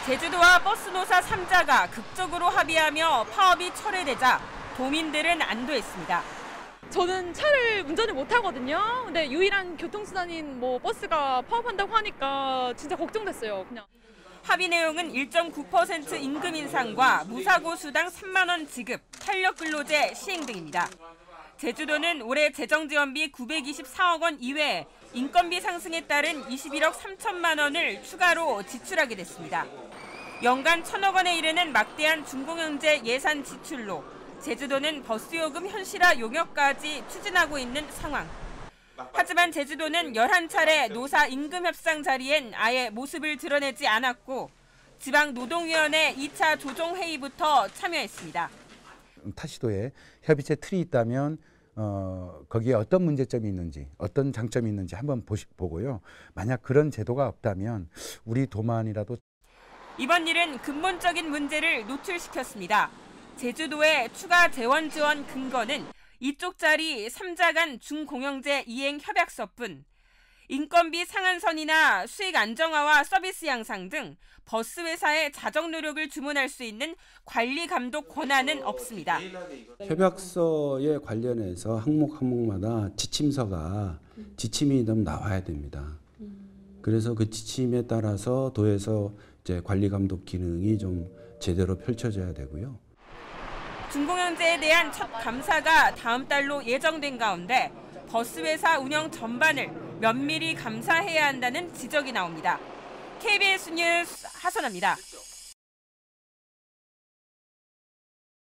제주도와 버스노사 3자가 극적으로 합의하며 파업이 철회되자 도민들은 안도했습니다. 저는 차를 운전을 못 하거든요. 근데 유일한 교통수단인 버스가 파업한다고 하니까 진짜 걱정됐어요. 그냥. 합의 내용은 1.9% 임금 인상과 무사고 수당 3만 원 지급, 탄력 근로제 시행 등입니다. 제주도는 올해 재정지원비 924억 원 이외에 인건비 상승에 따른 21억 3천만 원을 추가로 지출하게 됐습니다. 연간 1,000억 원에 이르는 막대한 중공영제 예산 지출로 제주도는 버스요금 현실화 용역까지 추진하고 있는 상황. 하지만 제주도는 11차례 노사 임금 협상 자리엔 아예 모습을 드러내지 않았고 지방노동위원회 2차 조정회의부터 참여했습니다. 타시도에 협의체 틀이 있다면 거기에 어떤 문제점이 있는지, 어떤 장점이 있는지 한번 보고요. 만약 그런 제도가 없다면 우리 도만이라도. 이번 일은 근본적인 문제를 노출시켰습니다. 제주도의 추가 재원 지원 근거는 이쪽 자리 3자 간 중공영제 이행 협약서뿐, 인건비 상한선이나 수익 안정화와 서비스 향상 등 버스 회사의 자정 노력을 주문할 수 있는 관리 감독 권한은 없습니다. 협약서에 관련해서 항목마다 지침이 좀 나와야 됩니다. 그래서 그 지침에 따라서 도에서 이제 관리 감독 기능이 좀 제대로 펼쳐져야 되고요. 중공영제에 대한 첫 감사가 다음 달로 예정된 가운데 버스 회사 운영 전반을 면밀히 감사해야 한다는 지적이 나옵니다. KBS 뉴스 하선아입니다.